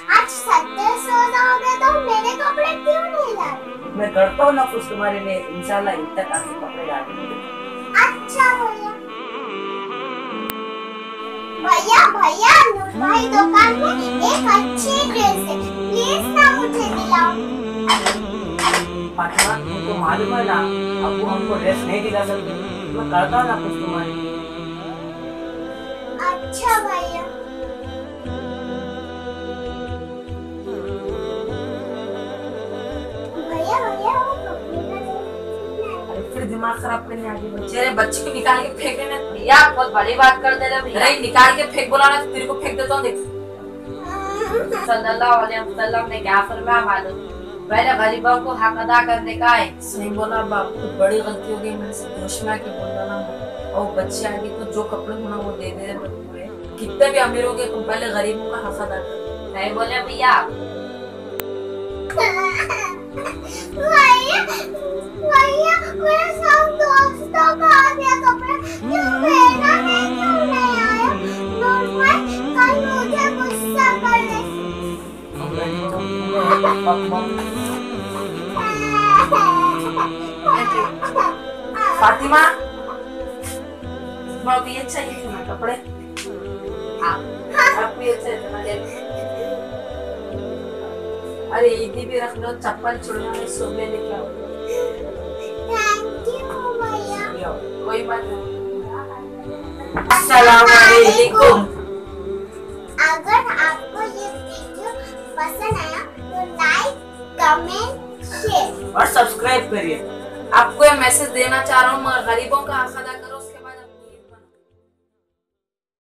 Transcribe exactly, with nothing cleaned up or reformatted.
आज सत्तर सौ हो गए तो मेरे कपड़े क्यों नहीं लाए? मैं करता हूँ ना कुछ तुम्हारे लिए, इंशाल्लाह ईद तक आपके कपड़े ला दूंगी। अच्छा भैया। भैया भैया नूर भाई दुकान में एक अच्छी ड्रेस है, प्लीज ना मुझे दिलाओ। फातिमा तुमको मालूम है ना, अब वो हमको ड्रेस नहीं दिला सकते, मैं करता हूँ ना कुछ तुम्हारे लिए। अच्छा भैया। भैया भैया वो कपड़े का फिर दिमाग खराब करने आगे बढ़। तेरे बच्चे को निकाल के फेंके ना भैया, बहुत बड़ी बात कर दे रहे भैया। नहीं निकाल के फेंक बोला ना तो तेरे को फेंक देता हूँ। देख सल्लल्लाहु अलैहि वसल्लम ने क्या फरमाया मालूम, पहले गरीबों को हक अदा करने का है। सही बोला बाप, तो बड़ी गलती हो गई मेरे से, घोषणा की बोलना ना। और बच्चे आगे तो जो कपड़े होना वो दे दे, कितने भी अमीर हो गए तुम पहले गरीबों का हक अदा कर। नहीं बोले भैया। भैया भैया मेरे सब दोस्तों का आ गया कपड़ा, क्यों मेरा नहीं क्यों नहीं आया? नूर भाई कल मुझे गुस्सा कर दे। फातिमा बहुत ही अच्छा है ना कपड़े। हाँ आप भी अच्छे हैं। अरे ईदी भी रख लो, चप्पल चुड़ना में सुबह लेके आओ। थैंक यू भैया। कोई बात नहीं। अस्सलाम वालेकुम। अगर आपको ये वीडियो पसंद आया तो लाइक कमेंट शेयर और सब्सक्राइब करिए। आपको ये मैसेज देना चाह रहा हूँ, मगर गरीबों का हक अदा